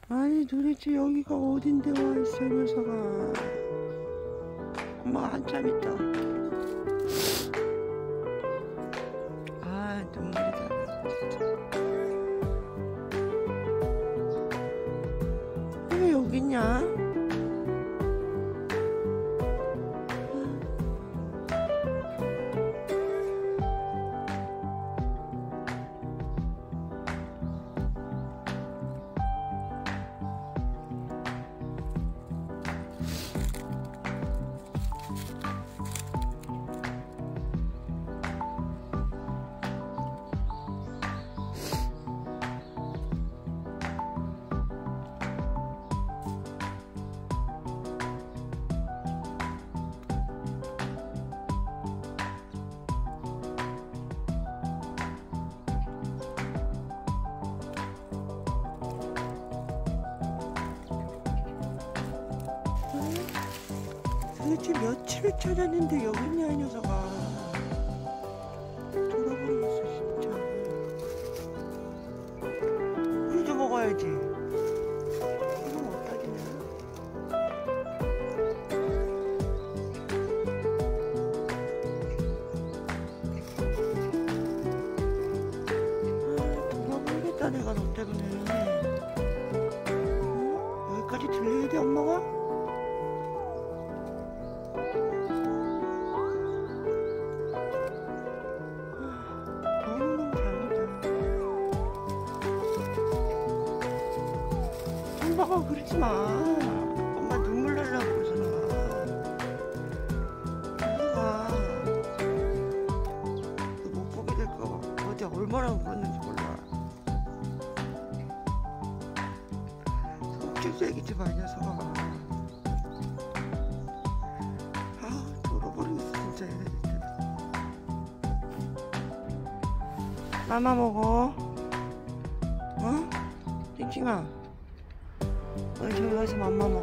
아니 도대체 여기가 어딘데 와있어 이 녀석아. 엄마가 한참 있다. 아 눈물이 나 진짜. 왜 여기 있냐? 도대체 며칠을 찾았는데 여기 있냐 이 녀석아. 돌아버리겠어 진짜. 우리 좀 먹어야지. 이거 어디다 주냐. 돌아버리겠다 내가 너 때문에. 여기까지 들려야 돼 엄마가? 엄마가 그러지마. 엄마 눈물 날라고 그러잖아. 엄마가 못 보게 될까봐 어제 얼마나 울었는지 몰라. 속죄 얘기지 마 이 녀석아. 아 돌아버리겠어 진짜 얘네 진짜. 마마 먹어. 어? 찡찡아 저기 가서 맘마 먹어.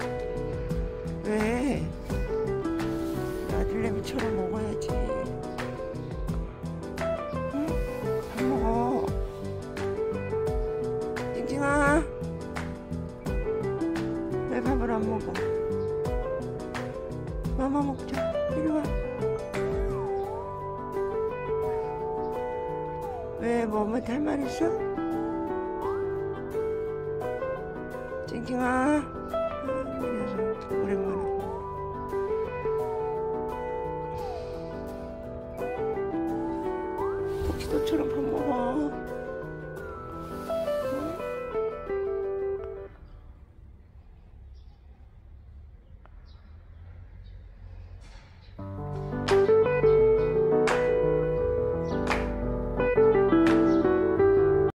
왜? 아들내미처럼 먹어야지. 응? 밥 먹어. 찡찡아 왜 밥을 안 먹어? 맘마 먹자. 이리 와. 왜 뭐 엄마한테 할 말 있어? 찡찡아